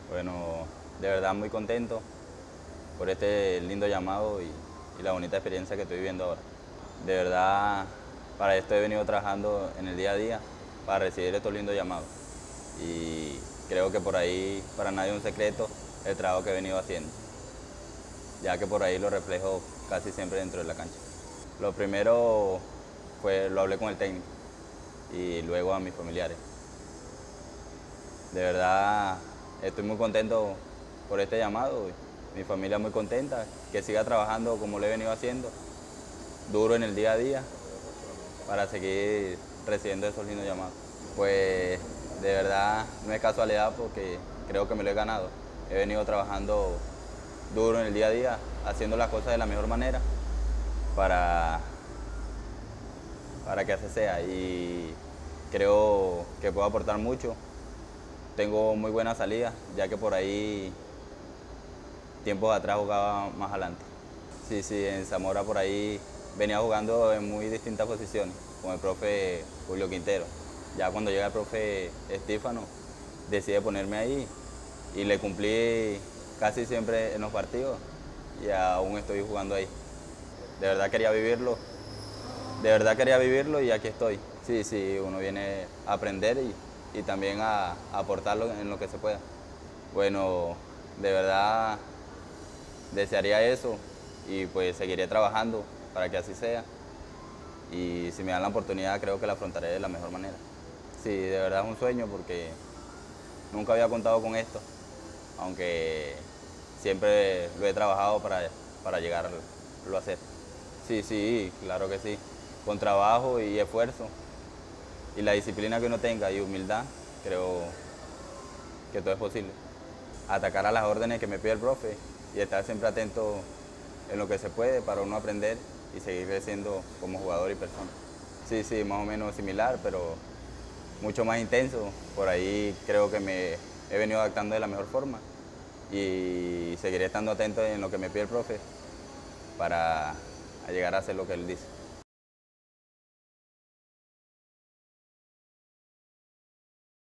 Bueno, de verdad muy contento por este lindo llamado y la bonita experiencia que estoy viviendo ahora. De verdad, para esto he venido trabajando en el día a día para recibir estos lindos llamados. Y creo que por ahí, para nadie es un secreto, el trabajo que he venido haciendo, ya que por ahí lo reflejo casi siempre dentro de la cancha. Lo primero lo hablé con el técnico y luego a mis familiares. De verdad, estoy muy contento por este llamado. Mi familia muy contenta, que siga trabajando como lo he venido haciendo, duro en el día a día, para seguir recibiendo esos lindos llamados. Pues de verdad no es casualidad porque creo que me lo he ganado. He venido trabajando duro en el día a día, haciendo las cosas de la mejor manera para que así sea. Y creo que puedo aportar mucho. Tengo muy buena salida, ya que por ahí tiempos atrás jugaba más adelante. Sí, en Zamora por ahí venía jugando en muy distintas posiciones, con el profe Julio Quintero. Ya cuando llega el profe Estífano, decide ponerme ahí y le cumplí casi siempre en los partidos y aún estoy jugando ahí. De verdad quería vivirlo y aquí estoy. Sí, uno viene a aprender y también a aportarlo en lo que se pueda. Bueno, de verdad desearía eso y pues seguiré trabajando para que así sea. Y si me dan la oportunidad creo que la afrontaré de la mejor manera. Sí, de verdad es un sueño porque nunca había contado con esto, aunque siempre lo he trabajado para llegarlo a hacer. Sí, claro que sí. Con trabajo y esfuerzo y la disciplina que uno tenga y humildad, creo que todo es posible. Atacar a las órdenes que me pide el profe y estar siempre atento en lo que se puede para uno aprender y seguir creciendo como jugador y persona. Sí, más o menos similar, pero mucho más intenso. Por ahí creo que me he venido adaptando de la mejor forma y seguiré estando atento en lo que me pide el profe para llegar a hacer lo que él dice.